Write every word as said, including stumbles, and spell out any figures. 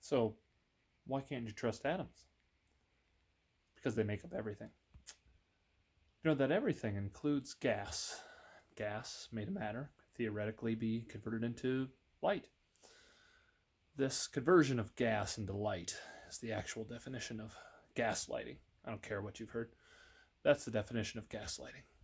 So why can't you trust atoms? Because they make up everything. You know that everything includes gas. Gas, made of matter, could theoretically be converted into light. This conversion of gas into light is the actual definition of gaslighting. I don't care what you've heard. That's the definition of gaslighting.